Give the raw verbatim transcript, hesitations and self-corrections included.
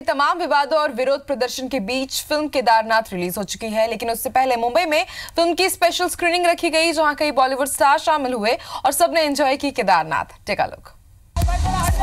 तमाम विवादों और विरोध प्रदर्शन के बीच फिल्म केदारनाथ रिलीज हो चुकी है, लेकिन उससे पहले मुंबई में फिल्म की स्पेशल स्क्रीनिंग रखी गई, जहां कई बॉलीवुड स्टार शामिल हुए और सबने एंजॉय की केदारनाथ। Take a look.